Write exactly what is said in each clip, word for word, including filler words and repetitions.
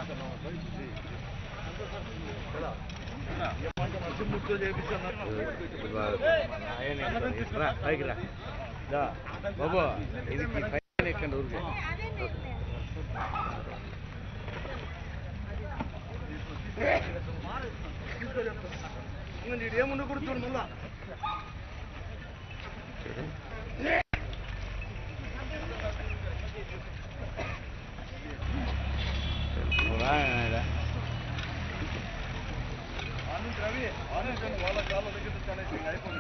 బాబు ఇది పైన ఎక్కండి ఊరికి ఏముండ కూడా చూడు మళ్ళా రవి ఆరెంజ్ వాళ్ళ కాళ్ళ దగ్గర అయిపోయింది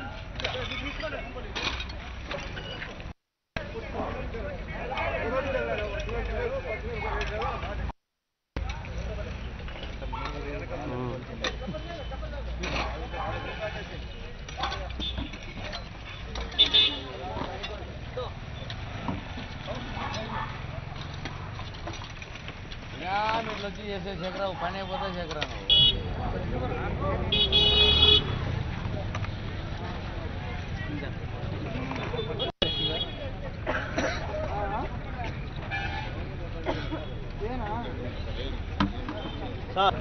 మీరు వచ్చి చేసే చక్రావు పని అయిపోతే చక్రా సార్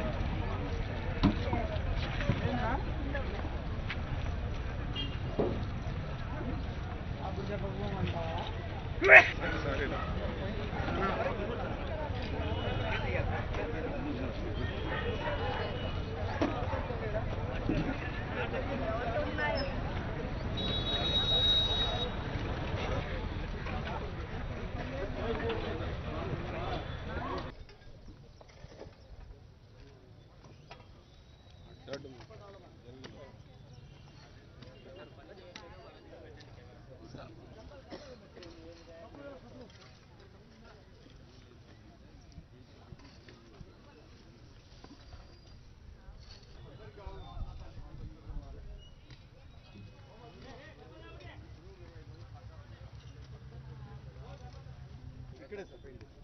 ఇక్కడే సార్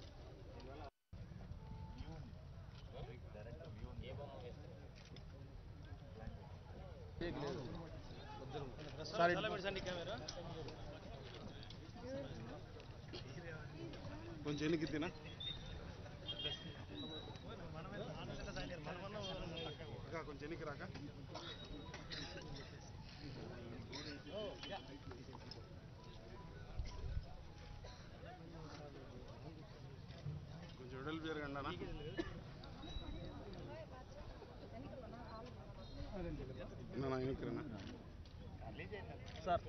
కొంచెం ఎన్నికి తినా కొంచెం ఎన్నికి రాక కొంచెం వెడల్పు జరగండి అన్న ఎన్నికరన్నా సార్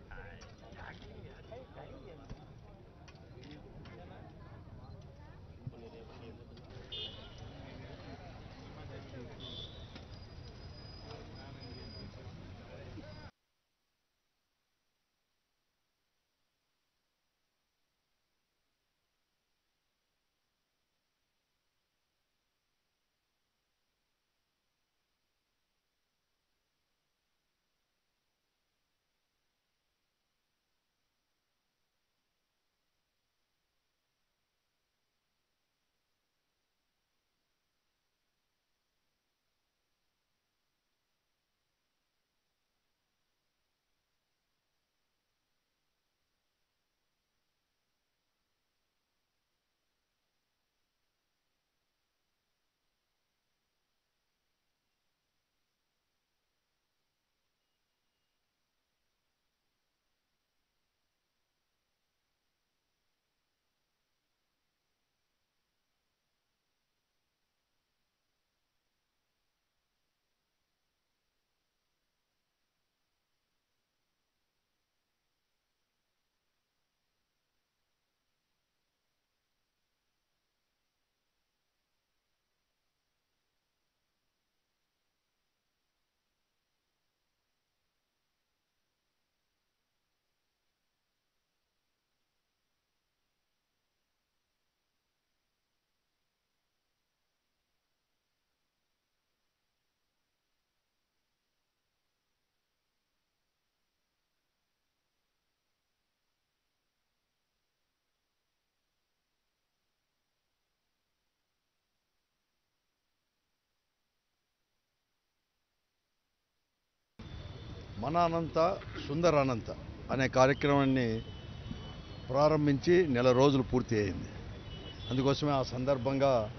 మన అనంత సుందర అనంత అనే కార్యక్రమాన్ని ప్రారంభించి నెల రోజులు పూర్తి అయింది. అందుకోసమే ఆ సందర్భంగా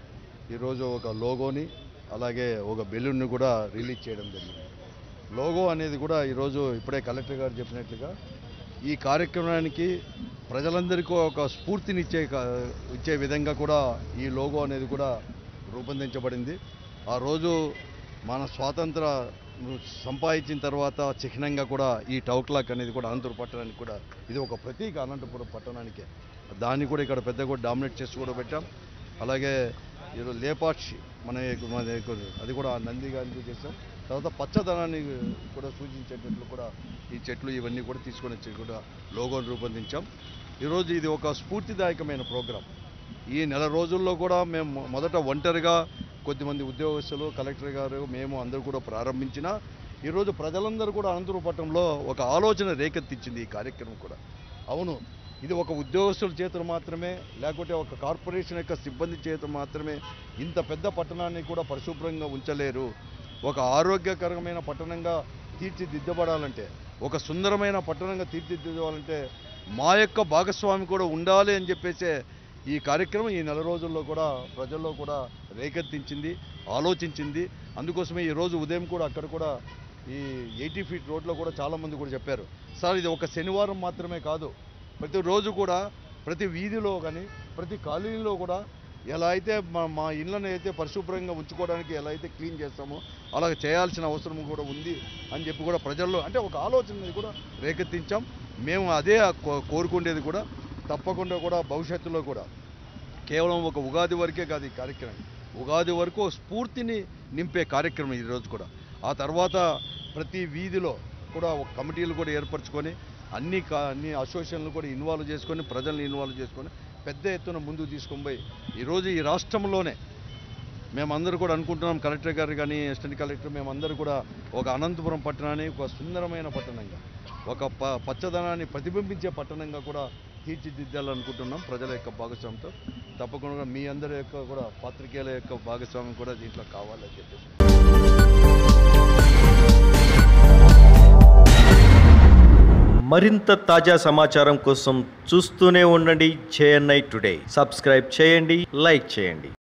ఈరోజు ఒక లోగోని అలాగే ఒక బెలూన్ని కూడా రిలీజ్ చేయడం జరిగింది. లోగో అనేది కూడా ఈరోజు ఇప్పుడే కలెక్టర్ గారు చెప్పినట్లుగా ఈ కార్యక్రమానికి ప్రజలందరికీ ఒక స్ఫూర్తినిచ్చే ఇచ్చే విధంగా కూడా ఈ లోగో అనేది కూడా రూపొందించబడింది. ఆ రోజు మన స్వాతంత్ర సంపాదించిన తర్వాత చిహ్నంగా కూడా ఈ టౌ క్లాక్ అనేది కూడా అనంతపురం పట్టణానికి కూడా ఇది ఒక ప్రతీక. అనంతపురం పట్టణానికి దాన్ని కూడా ఇక్కడ పెద్ద కూడా డామినేట్ చేసి కూడా పెట్టాం. అలాగే ఈరోజు లేపాక్షి మన అది కూడా నంది గారికి చేసాం. తర్వాత పచ్చదనాన్ని కూడా సూచించేటట్లు కూడా ఈ చెట్లు ఇవన్నీ కూడా తీసుకొని వచ్చి కూడా లోగోని రూపొందించాం. ఈరోజు ఇది ఒక స్ఫూర్తిదాయకమైన ప్రోగ్రాం. ఈ నెల రోజుల్లో కూడా మేము మొదట ఒంటరిగా కొద్దిమంది ఉద్యోగస్తులు, కలెక్టర్ గారు, మేము అందరూ కూడా ప్రారంభించిన ఈరోజు ప్రజలందరూ కూడా అనంతపురం పట్టణంలో ఒక ఆలోచన రేకెత్తించింది ఈ కార్యక్రమం కూడా. అవును, ఇది ఒక ఉద్యోగస్తుల చేతులు మాత్రమే లేకపోతే ఒక కార్పొరేషన్ యొక్క సిబ్బంది చేతులు మాత్రమే ఇంత పెద్ద పట్టణాన్ని కూడా పరిశుభ్రంగా ఉంచలేరు. ఒక ఆరోగ్యకరమైన పట్టణంగా తీర్చిదిద్దబడాలంటే, ఒక సుందరమైన పట్టణంగా తీర్చిదిద్దాలంటే మా యొక్క భాగస్వామి కూడా ఉండాలి అని చెప్పేసే ఈ కార్యక్రమం ఈ నెల రోజుల్లో కూడా ప్రజల్లో కూడా రేకెత్తించింది, ఆలోచించింది. అందుకోసమే ఈరోజు ఉదయం కూడా అక్కడ కూడా ఈ ఎయిటీ ఫీట్ రోడ్లో కూడా చాలామంది కూడా చెప్పారు, సార్ ఇది ఒక శనివారం మాత్రమే కాదు, ప్రతిరోజు కూడా ప్రతి వీధిలో కానీ ప్రతి కాలనీలో కూడా ఎలా అయితే మా మా ఇళ్ళని అయితే పరిశుభ్రంగా ఉంచుకోవడానికి ఎలా అయితే క్లీన్ చేస్తామో అలా చేయాల్సిన అవసరం కూడా ఉంది అని చెప్పి కూడా ప్రజల్లో అంటే ఒక ఆలోచన కూడా రేకెత్తించాం. మేము అదే కోరుకునేది కూడా తప్పకుండా కూడా భవిష్యత్తులో కూడా కేవలం ఒక ఉగాది వరకే కాదు ఈ కార్యక్రమం, ఉగాది వరకు స్ఫూర్తిని నింపే కార్యక్రమం ఈరోజు కూడా. ఆ తర్వాత ప్రతి వీధిలో కూడా ఒక కమిటీలు కూడా ఏర్పరచుకొని అన్ని అన్ని అసోసియేషన్లు కూడా ఇన్వాల్వ్ చేసుకొని ప్రజల్ని ఇన్వాల్వ్ చేసుకొని పెద్ద ఎత్తున ముందుకు తీసుకొని పోయి ఈరోజు ఈ రాష్ట్రంలోనే మేమందరూ కూడా అనుకుంటున్నాం, కలెక్టర్ గారు కానీ అసిస్టెంట్ కలెక్టర్ మేమందరూ కూడా ఒక అనంతపురం పట్టణాన్ని ఒక సుందరమైన పట్టణంగా, ఒక ప పచ్చదనాన్ని ప్రతిబింబించే పట్టణంగా కూడా తీర్చిదిద్దాలనుకుంటున్నాం ప్రజల యొక్క భాగస్వామ్యంతో. తప్పకుండా మీ అందరి యొక్క కూడా పాత్రికేయుల యొక్క భాగస్వామ్యం కూడా దీంట్లో కావాలని చెప్పేసి మరింత తాజా సమాచారం కోసం చూస్తూనే ఉండండి జేఎన్ఐ టుడే. సబ్స్క్రైబ్ చేయండి, లైక్ చేయండి.